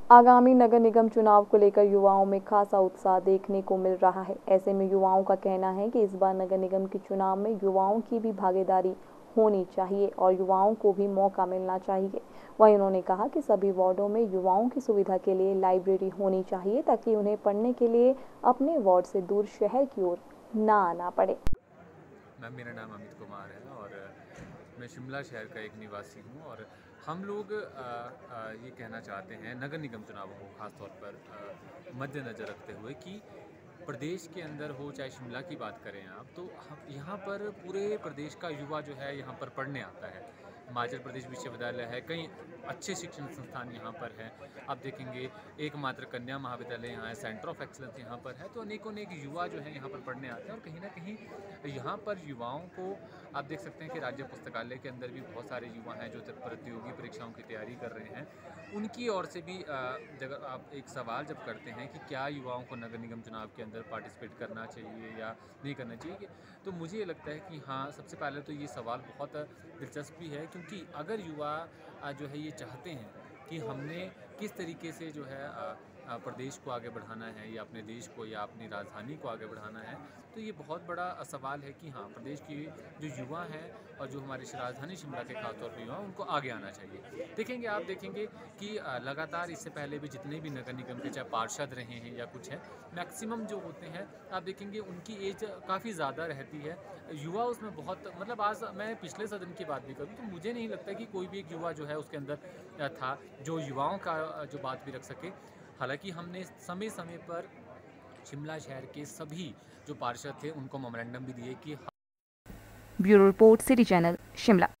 आगामी नगर निगम चुनाव को लेकर युवाओं में खासा उत्साह देखने को मिल रहा है। ऐसे में युवाओं का कहना है कि इस बार नगर निगम के चुनाव में युवाओं की भी भागीदारी होनी चाहिए और युवाओं को भी मौका मिलना चाहिए। वहीं उन्होंने कहा कि सभी वार्डों में युवाओं की सुविधा के लिए लाइब्रेरी होनी चाहिए ताकि उन्हें पढ़ने के लिए अपने वार्ड से दूर शहर की ओर न आना पड़े। मैम, मेरा नाम अमित कुमार है और मैं शिमला शहर का एक निवासी हूँ। और हम लोग ये कहना चाहते हैं नगर निगम चुनावों को ख़ासतौर पर मद्देनज़र रखते हुए कि प्रदेश के अंदर हो, चाहे शिमला की बात करें आप, तो हम यहाँ पर पूरे प्रदेश का युवा जो है यहाँ पर पढ़ने आता है। हिमाचल प्रदेश विश्वविद्यालय है, कई अच्छे शिक्षण संस्थान यहाँ पर हैं। आप देखेंगे एकमात्र कन्या महाविद्यालय यहाँ है, सेंटर ऑफ एक्सीलेंस यहाँ पर है। तो अनेकों अनेक युवा जो है यहाँ पर पढ़ने आते हैं और कहीं ना कहीं यहाँ पर युवाओं को आप देख सकते हैं कि राज्य पुस्तकालय के अंदर भी बहुत सारे युवा हैं जो प्रतियोगी परीक्षाओं की तैयारी कर रहे हैं। उनकी ओर से भी जब आप एक सवाल जब करते हैं कि क्या युवाओं को नगर निगम चुनाव के अंदर पार्टिसिपेट करना चाहिए या नहीं करना चाहिए, तो मुझे ये लगता है कि हाँ, सबसे पहले तो ये सवाल बहुत दिलचस्पी है, क्योंकि अगर युवा जो है ये चाहते हैं कि हमने किस तरीके से जो है प्रदेश को आगे बढ़ाना है या अपने देश को या अपनी राजधानी को आगे बढ़ाना है, तो ये बहुत बड़ा सवाल है कि हाँ, प्रदेश के जो युवा हैं और जो हमारी राजधानी शिमला के खासतौर पर युवा हैं, उनको आगे आना चाहिए। देखेंगे, आप देखेंगे कि लगातार इससे पहले भी जितने भी नगर निगम के चाहे पार्षद रहे हैं या कुछ है, मैक्सिमम जो होते हैं आप देखेंगे उनकी एज काफ़ी ज़्यादा रहती है। युवा उसमें बहुत, मतलब आज मैं पिछले सदन की बात भी करूँ तो मुझे नहीं लगता कि कोई भी एक युवा जो है उसके अंदर था जो युवाओं का जो बात भी रख सके। हालांकि हमने समय समय पर शिमला शहर के सभी जो पार्षद थे उनको मेमोरेंडम भी दिए कि bureau report, city channel, Shimla.